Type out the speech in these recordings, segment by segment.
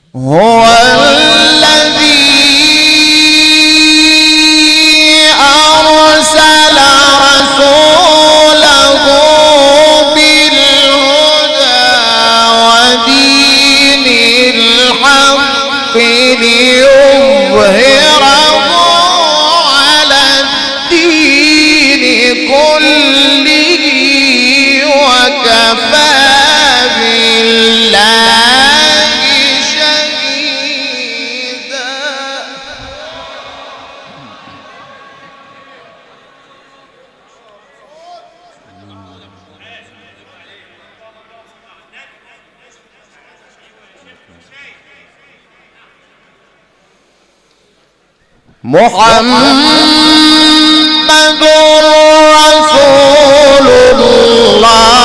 هو الذي أرسل رسوله بالهدى ودين الحق ليظهره على الدين كله وكفى بالله شهيدا. محمد رسول الله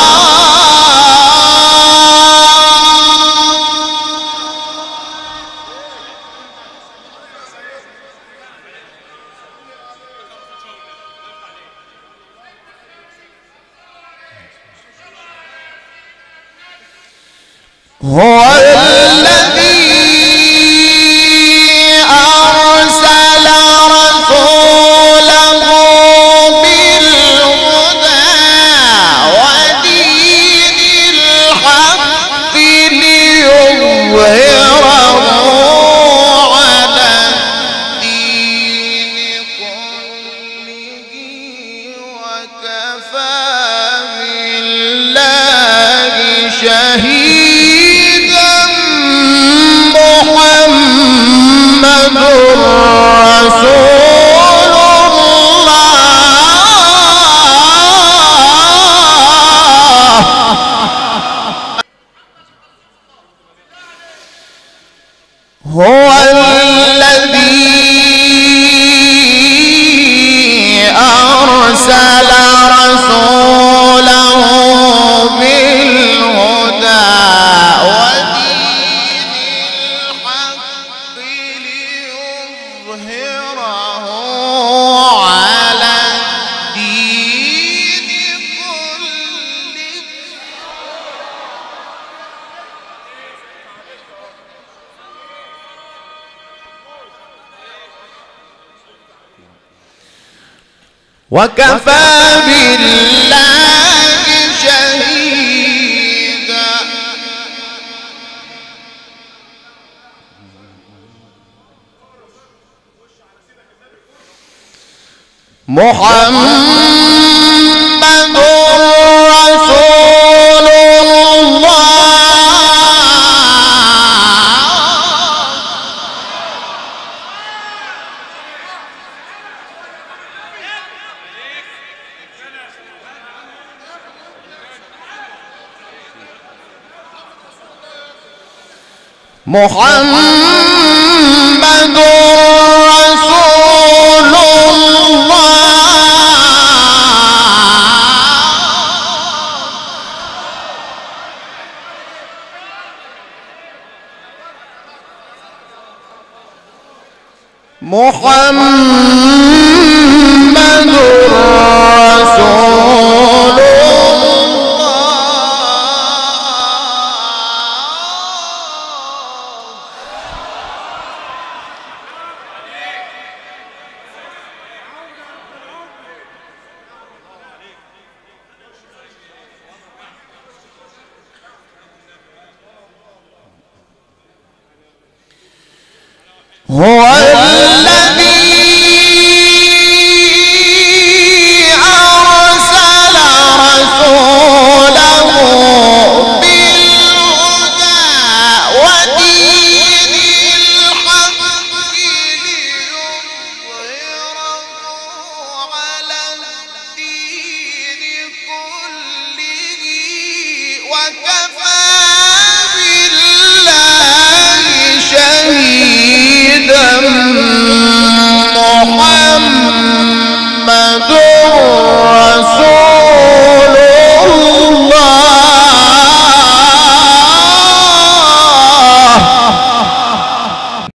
هو الذي أرسل رسوله بالهدى ودين الحق ليظهره على الدين كله وكفى بالله شهيدا. محمد رسول الله هو الذي أرسل رسوله بالهدى ودين الحق ليظهره على الدين كله. وكفى بالله شهيدا. محمد رسول الله محمد رسول الله محمد رسول هو